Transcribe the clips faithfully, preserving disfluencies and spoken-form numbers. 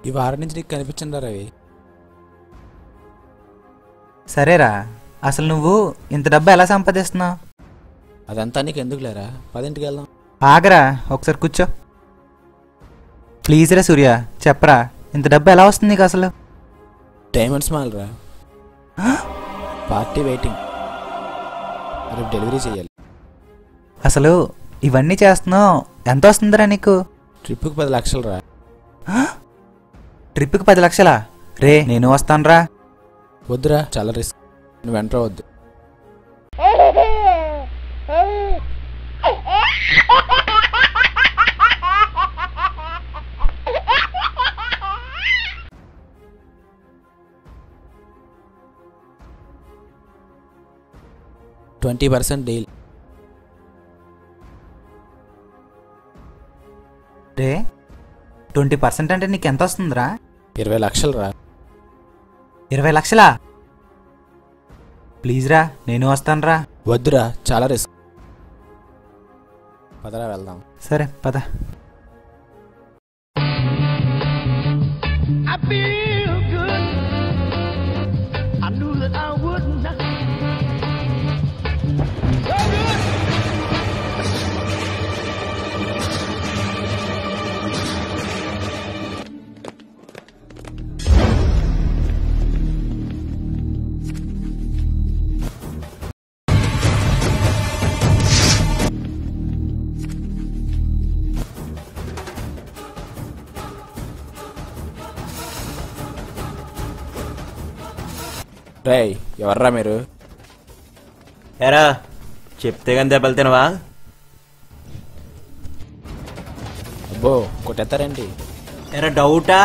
ఈ వారం నుంచి నీకు కనిపించండి రవి. సరేరా, అసలు నువ్వు ఇంత డబ్బు ఎలా సంపాదిస్తున్నావు? అదంతా నీకు ఎందుకు లేరా, పదింటికి వెళ్దాం. ఆగరా, ఒకసారి కూర్చో. ప్లీజ్ రా సూర్య, చెప్పరా, ఇంత డబ్బు ఎలా వస్తుంది నీకు అసలు? డైమండ్స్ మాల్ రా, పార్టీ వెయిటింగ్, రేపు డెలివరీ చేయాలి. అసలు ఇవన్నీ చేస్తున్నావు, ఎంత వస్తుందిరా నీకు? ట్రిప్కి పది లక్షలు రా. ట్రిప్కి పది లక్షలా? రే నేను వస్తానురా. వద్దురా, చాలా రిస్క్, నువ్వు వెంటరా వద్దు. Twenty percent deal. రే ట్వంటీ పర్సెంట్ అంటే నీకు ఎంత వస్తుందిరా? ఇరవై లక్షలు రా. ఇరవై లక్షలా? ప్లీజ్ రా, నేను వస్తానురా. వద్దురా, చాలా రిస్క్, పదరా వెళ్దాం. సరే పద. రేయ్, ఎవర్రా మీరు? ఎరా చెప్తే కానీ దెబ్బలు తినవా? అబ్బో, కొట్టేస్తారేంటి? ఎరా డౌటా?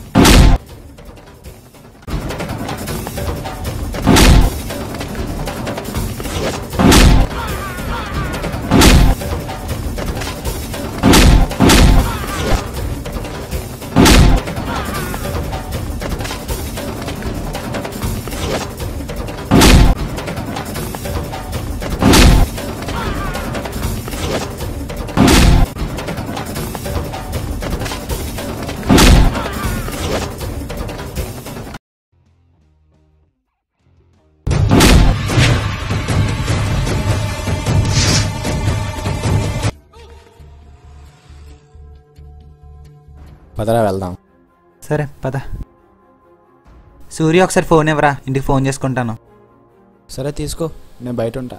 పదరా వెళ్దాం. సరే పద. సూర్య ఒకసారి ఫోన్ ఇవ్వరా, ఇంటికి ఫోన్ చేసుకుంటాను. సరే తీసుకో, నేను బయట ఉంటా.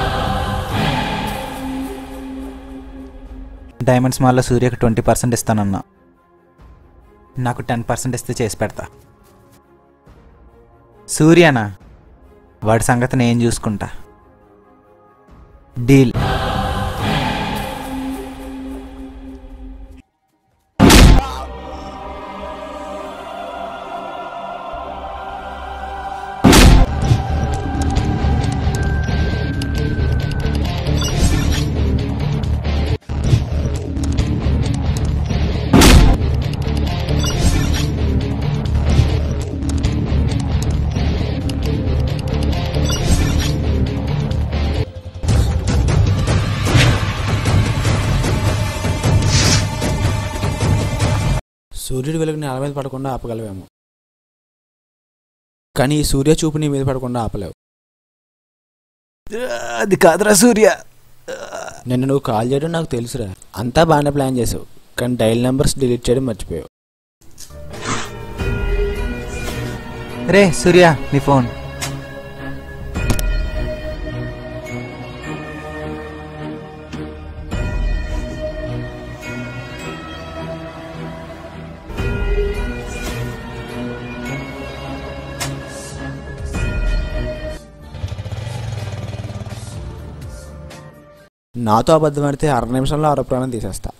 డైమండ్స్ మాల్లో సూర్యకి ట్వంటీ పర్సెంట్ ఇస్తానన్నా, నాకు టెన్ పర్సెంట్ ఇస్తే చేసి పెడతా. సూర్యనా? వాడి సంగతి నేను చూసుకుంటా. డీల్. సూర్యుడి వెలుగు నేల మీద పడకుండా ఆపగలవేమో, కానీ ఈ సూర్య చూపు నీ మీద పడకుండా ఆపలేవు. అది కాదురా సూర్య. నిన్ను నువ్వు కాల్ చేయడం నాకు తెలుసురా, అంతా బాగానే ప్లాన్ చేసావు, కానీ డైల్ నెంబర్స్ డిలీట్ చేయడం మర్చిపోయావు. రే సూర్య, నీ ఫోన్. నాతో అబద్ధం ఆడితే అర నిమిషంలో ఆరో ప్రాణం తీసేస్తా.